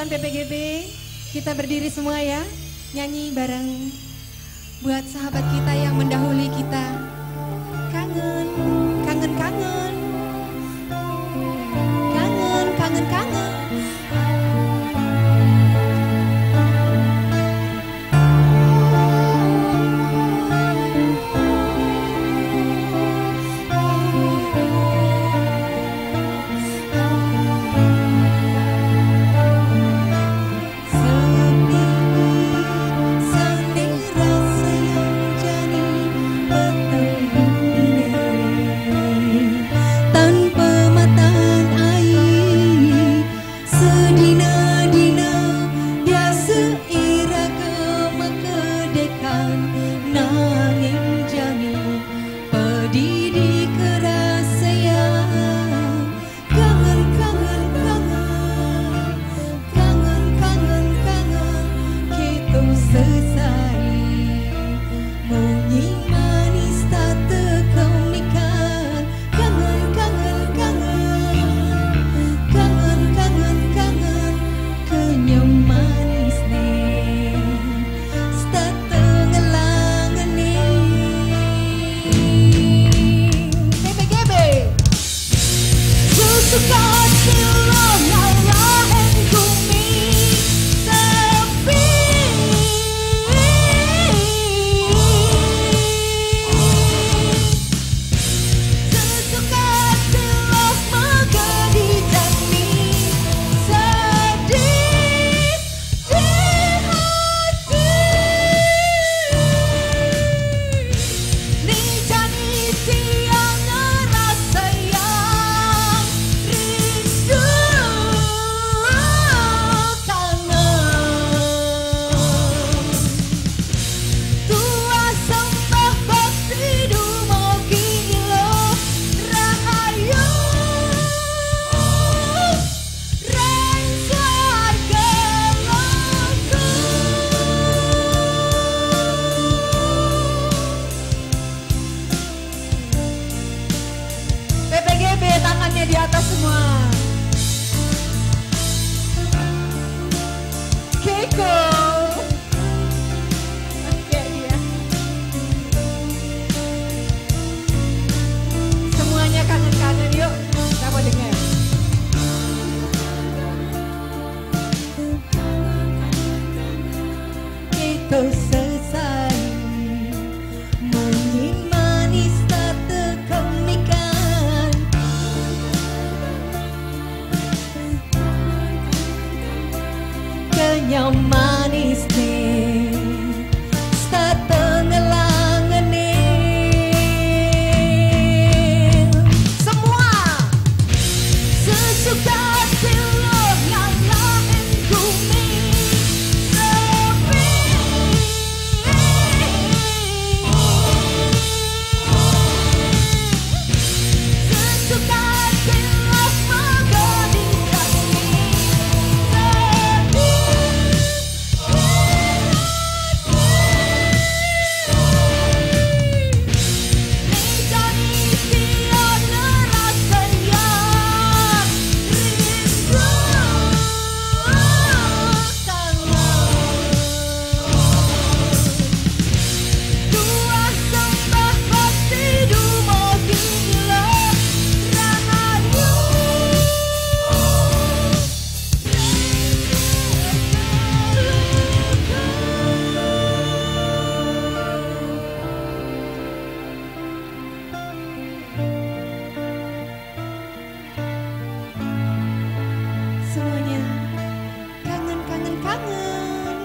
kawan-kawan PPGB, kita berdiri semua ya, nyanyi bareng buat sahabat kita yang mendahului kita. Kangen, kangen, kangen, kangen, kangen, kangen. Tangannya di atas semua. Keiko. Oke, iya. Semuanya kangen-kangen, yuk. Kita mau dengar. Itu selesai. Mungkin manis tak terkemikan. Kenyang manis nih, setengah langan nih. Semua sesuka silo ngalahin bumi sepi. Sesuka silo menggadi kami sepi. Semuanya kangen, kangen, kangen.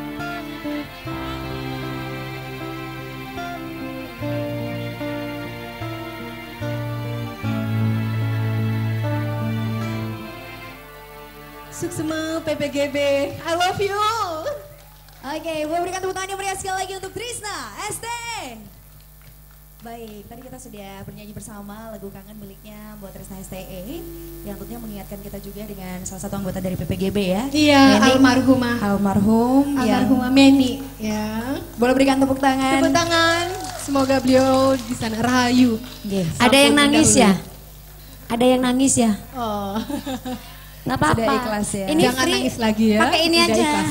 Suksema PPGB, I love you. Oke, boleh berikan tepuk tangan yang meriah sekali lagi untuk Trisna, STN. Baik, tadi kita sudah bernyanyi bersama lagu Kangen miliknya buat Trisna STE yang tentunya mengingatkan kita juga dengan salah satu anggota dari PPGB ya. Iya, almarhumah. Almarhumah Meni ya. Boleh berikan tepuk tangan. Tepuk tangan. Semoga beliau di sana rahayu. Ada yang nangis ya? Ada yang nangis ya? Oh. Nggak apa-apa. Sudah ikhlas ya. Ini Jangan free, nangis lagi ya. Pakai ini Sudah aja. ikhlas.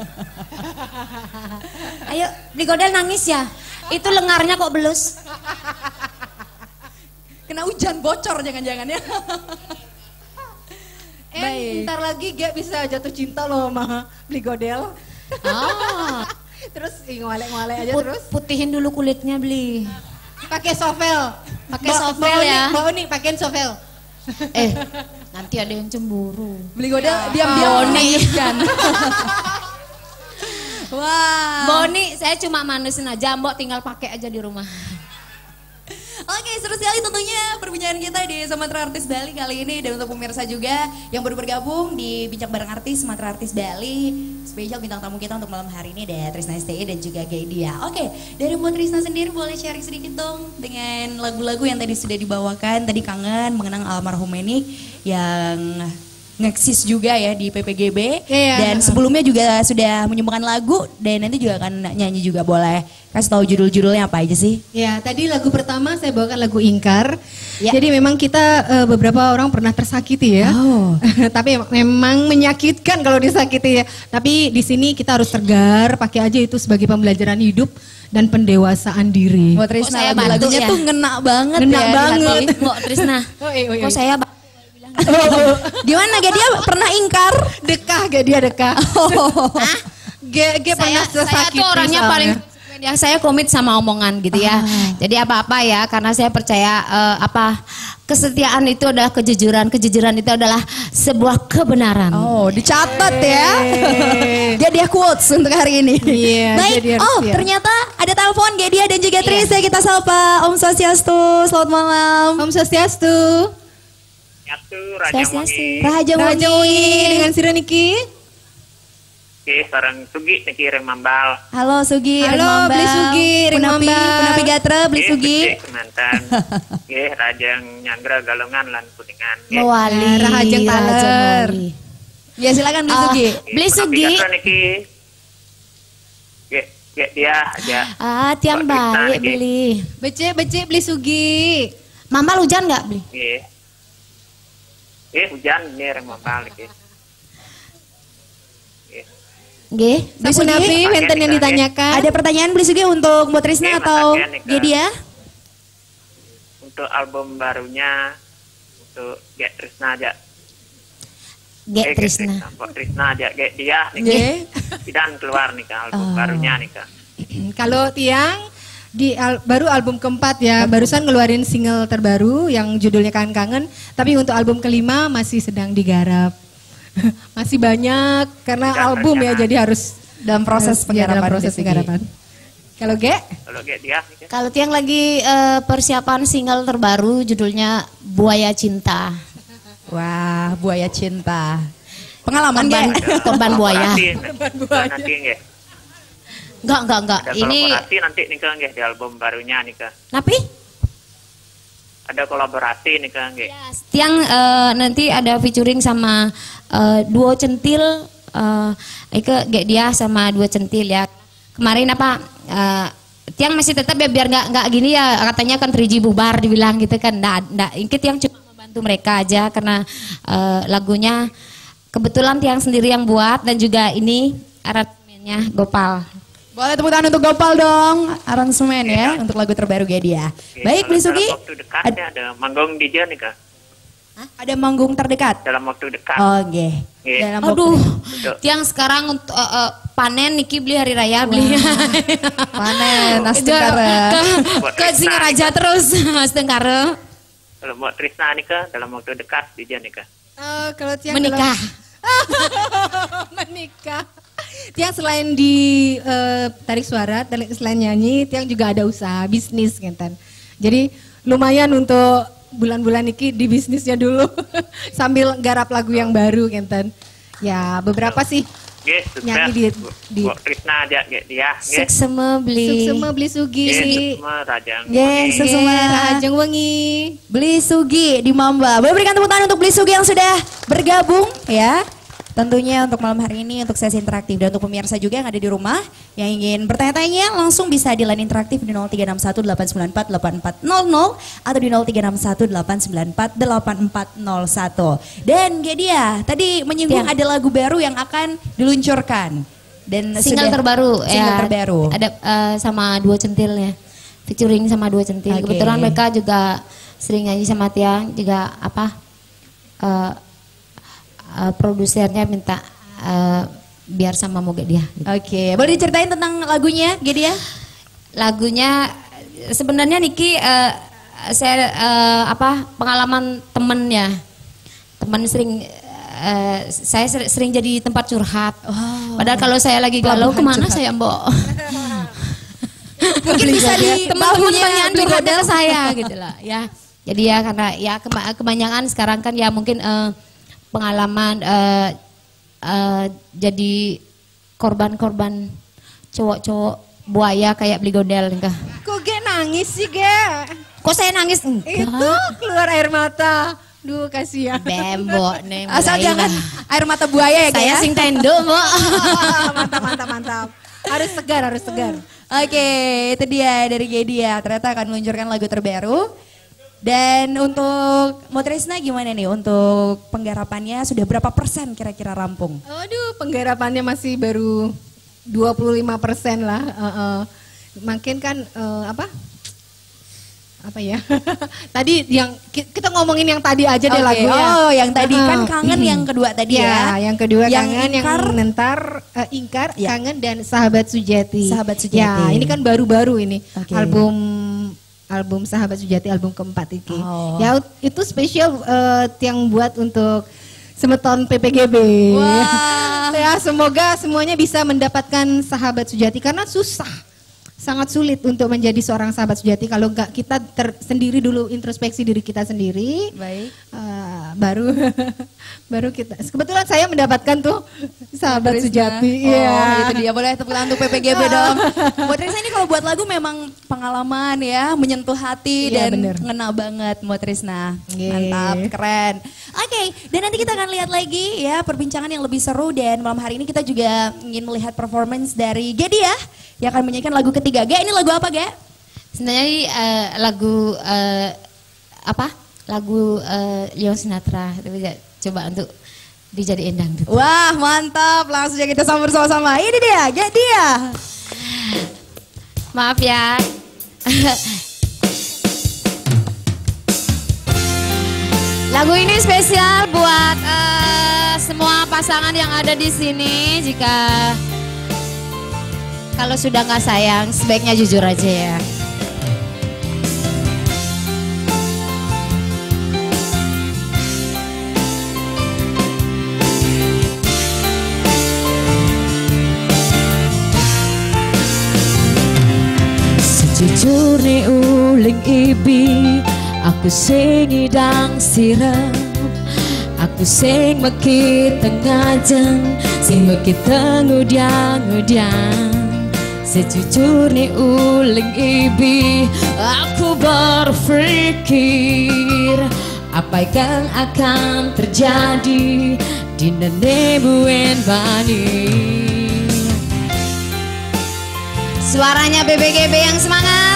Ayo, Bligodel nangis ya. Itu lengarnya kok belus. Kena hujan bocor jangan-jangan ya. Baik. Ntar lagi Ge bisa jatuh cinta loh sama Bligodel. Ah, Terus ngolek-ngolek aja terus. putihin dulu kulitnya, Bli. Pakai sovel. Pakai sovel ya. Mbak Uni pakein sovel. Nanti ada yang cemburu. Bligodel diam-diam menangiskan. Wah. Boni, saya cuma manusin aja, Mbok tinggal pakai aja di rumah. Oke, seru sekali tentunya perbincangan kita di Sumatera Artis Bali kali ini. Dan untuk pemirsa juga yang baru bergabung di Bincang Bareng Artis Sumatera Artis Bali, spesial bintang tamu kita untuk malam hari ini ada Trisna STE dan juga Gaidia. Oke, dari Mbak Trisna sendiri boleh sharing sedikit dong dengan lagu-lagu yang tadi sudah dibawakan. Tadi Kangen mengenang almarhum Menik yang ngeksis juga ya di PPGB. Iya. Dan sebelumnya juga sudah menyumbangkan lagu dan nanti juga akan nyanyi juga. Boleh kasih tahu judul-judulnya apa aja sih? Ya, tadi lagu pertama saya bawakan lagu Ingkar. Ya. Jadi memang kita beberapa orang pernah tersakiti ya. Oh. Tapi memang menyakitkan kalau disakiti ya. Tapi di sini kita harus tegar, pakai aja itu sebagai pembelajaran hidup dan pendewasaan diri. Mbak Trisna, saya bantu lagunya ya? tuh ngena banget Ngena ya. di banget. hati. Mbok Trisna, kok saya Gimana gak dia pernah ingkar? Dekah gak dia dekah? Ge pernah saya tersakiti tuh orangnya soalnya. paling yang saya komit sama omongan gitu ya. Jadi apa-apa ya, karena saya percaya kesetiaan itu adalah kejujuran, kejujuran itu adalah sebuah kebenaran. Oh, dicatat ya. Jadi dia quotes untuk hari ini. Iya, Baik. jadi harus Oh, siap. ternyata ada telepon Gedia dan juga Tris ya, kita sapa. Om Swastiastu. Selamat malam. Om Swastiastu. Nyatu Raja Wangi. Raja Raja Wangi. Wangi dengan Sira Niki. Oke, sarang Sugi niki Reng Mambal. Halo Sugi, Halo, Ring Mambal. Beli Sugi, Ring Punapi, Mambal. Punapi Gatra, Beli Oke, Sugi. Beli Kemantan. Oke, Rajang Nyanggra Galongan lan Kuningan. Oke. Mewali, Rahajeng Taler. Mewali. Ya silakan Beli Ah, Sugi. Beli Sugi. Punapi Gatra niki. Oke, dia aja. Tiang Mbak Trisna baik niki. beli. Becek Beli Sugi. Mambal hujan nggak beli? Oke. Oke, hujan ini Reng Mambal niki. Oke. Nggih. Beli Sampun Sugi. Nabi, wenten yang ditanyakan. Ada pertanyaan Beli Sugi untuk Mbak Trisna Oke, atau makasih ya, Nika. Gedia? Untuk album barunya untuk Get Trisna aja. Get Trisna. Mbak Trisna aja. Get dia niki. Nggih. Dan keluar nih album barunya nih Kak. Kalau Tiang di baru album keempat ya, barusan ngeluarin single terbaru yang judulnya Kangen-Kangen, tapi untuk album kelima masih sedang digarap. Masih banyak karena Sedang album ya, rencana. jadi harus Dalam proses ya, dalam penggarapan. proses Beli Sugi. penggarapan. Kalau Ge? Kalau Get dia nih Kak. Kalau Tiang lagi persiapan single terbaru judulnya Buaya Cinta. Wah, buaya cinta. Pengalaman Korban, Ge? korban buaya. Nanti nggih. Enggak. Ada Ini kolaborasi nanti nih Kak nggih di album barunya nih Kak. Napi? Ada kolaborasi nih Kak nggih. Tiang nanti ada featuring sama duo centil Get dia sama duo centil ya. Kemarin apa Tiang masih tetap ya biar nggak gini ya, katanya kan 3G bubar dibilang gitu kan. Nggak, ini Tiang cuma membantu mereka aja karena lagunya kebetulan Tiang sendiri yang buat dan juga ini aransemennya Gopal. Boleh tepuk tangan untuk Gopal dong, aransemen ya untuk lagu terbaru Gedia. Oke, Baik, kalau Beli Sugi. dalam waktu dekat ya ada manggung DJ nih Kak. Ada manggung terdekat. Dalam waktu dekat. Oh, nggih. Nggih. Dalam waktu Aduh, Untuk Tiang sekarang untuk panen Niki beli hari raya beli. panen Nas Ke, Tenggara. ke Singaraja terus Mas Tenggara kalau mau Trisna nih Kak dalam waktu dekat DJ nih Kak. Kalau Tiang menikah. menikah. Tiang selain di tarik suara, selain nyanyi, Tiang juga ada usaha bisnis kan. Jadi lumayan untuk bulan-bulan ini di bisnisnya dulu sambil garap lagu yang baru kan. Ya beberapa sih Nggih, sukses. nyanyi di Buat Trisna aja nggih dia. Nggih. Seksema beli. Suksema Beli Sugi. Nggih, semua Rajang. Nggih, Wangi. semua. Rahajeng Wengi. Beli Sugi di Mamba. Boleh berikan tepuk tangan untuk Beli Sugi yang sudah bergabung ya. tentunya untuk malam hari ini untuk sesi interaktif dan untuk pemirsa juga yang ada di rumah yang ingin bertanya-tanya langsung bisa di line interaktif di 0361 894 8400 atau di 0361 894 8401. Dan dia tadi menyinggung ada lagu baru yang akan diluncurkan dan Single terbaru terbaru. Ada sama Dua Centil ya. Featuring sama Dua Centil. Okay. Kebetulan mereka juga sering nyanyi sama Tiang, juga produsernya minta biar sama Moga dia. Gitu. Oke, boleh diceritain tentang lagunya, Gedia? Lagunya sebenarnya Niki saya pengalaman temennya, teman saya sering jadi tempat curhat. Oh. Padahal kalau saya lagi galau kemana curhat. Saya Mbok? Mungkin bisa di teman-teman banyak curhatnya ke saya gitu lah ya. Jadi ya karena ya kebanyakan sekarang kan ya mungkin pengalaman jadi korban-korban cowok-cowok buaya kayak beli godel enggak. Kok Ge nangis sih Ge? Kok saya nangis enggak? Itu keluar air mata. Duh kasihan. Bembok nih. Asal jangan air mata buaya ya Ge. Saya sing tendo Mbok. Mantap. Harus segar. Oke, itu dia dari Gedia. Ternyata akan meluncurkan lagu terbaru. Dan untuk Motresna gimana nih untuk penggarapannya sudah berapa persen kira-kira rampung? Aduh, penggarapannya masih baru 25% lah. Makin kan apa ya? Tadi yang kita ngomongin yang tadi aja deh lagunya. Oh, yang tadi kan kangen yang kedua tadi ya. Yang kedua yang kangen, ingkar. yang nentar, ingkar, Ya. kangen dan Sahabat Sujati. Sahabat Sujati. Ya, ini kan baru-baru ini. Oke. Album Sahabat Sujati, album keempat ini. Oh. Ya itu spesial yang buat untuk Semeton PPGB. Wah. Ya semoga semuanya bisa mendapatkan Sahabat Sujati karena susah. Sangat sulit untuk menjadi seorang sahabat sejati kalau enggak kita sendiri dulu introspeksi diri kita sendiri. Baik. Baru kita. Kebetulan saya mendapatkan tuh sahabat sejati. Itu dia, boleh tepuk tangan untuk PPGB dong. Buat Trisna ini kalau buat lagu memang pengalaman ya, menyentuh hati Iya, dan bener. ngena banget Mbak Trisna. Yeay. Mantap, keren. Oke, dan nanti kita akan lihat lagi ya perbincangan yang lebih seru dan malam hari ini kita juga ingin melihat performance dari Gedia yang akan menyanyikan lagu ketiga. Ge, ini lagu apa, Ge? Sebenarnya ini lagu lagu Leon Sinatra. Tapi ya, coba untuk dijadiin dangdut. Wah, mantap. Langsung aja kita sambut sama-sama. Ini dia, Gedia. Maaf ya. Lagu ini spesial buat semua pasangan yang ada di sini. Jika kalau sudah nggak sayang, sebaiknya jujur aja ya. Sejujurnya uling ibi, aku sing idang siram, aku sing mekit tengajeng, sing mekit tengudiang-ngudiang. Sejujurnya uling ibi, aku berpikir apa yang akan terjadi di nenek bani. Suaranya BBGB yang semangat.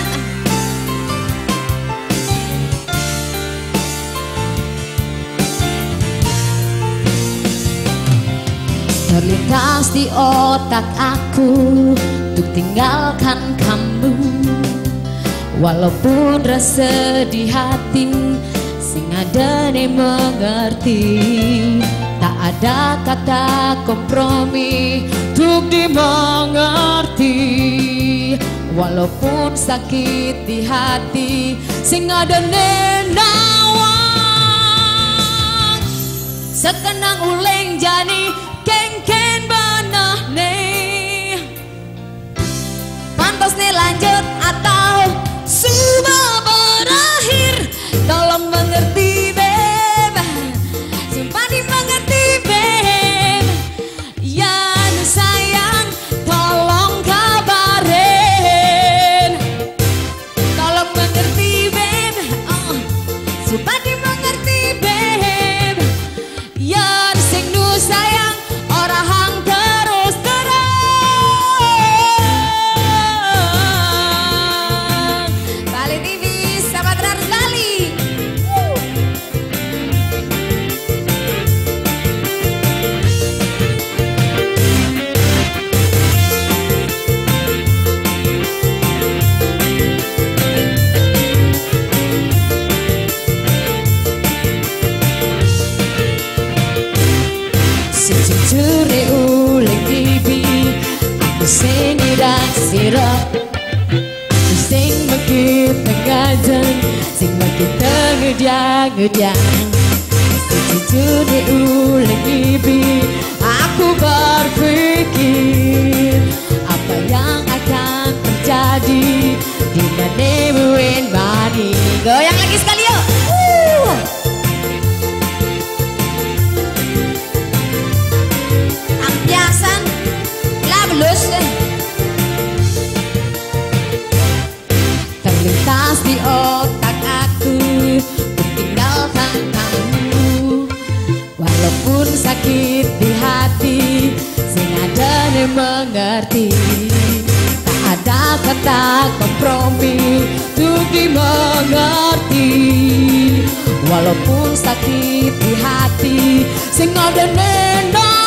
Terlintas di otak aku untuk tinggalkan kamu, walaupun rasa di hati sing ada nih mengerti. Tak ada kata kompromi untuk dimengerti, walaupun sakit di hati sing ada nenawang. Sekenang uleng jani kengken benah nih, pantas nih lanjut atau sudah berakhir. Tolong mengerti beb, sumpah dimengerti beb. Ya nu sayang, tolong kabarin. Tolong mengerti beb, sumpah dimengerti beb. Ya sing nu sayang, pajan sing makin ngedang-ngedang. Sejujur diulang ibi aku berpikir apa yang akan terjadi di nemuin money. Goyang lagi sekali yuk. Ampiasan lah belus. Terlintas di otak aku tinggalkan kamu. Walaupun sakit di hati, sing ada yang mengerti. Tak ada kata kompromi untuk dimengerti. Walaupun sakit di hati, sing ada yang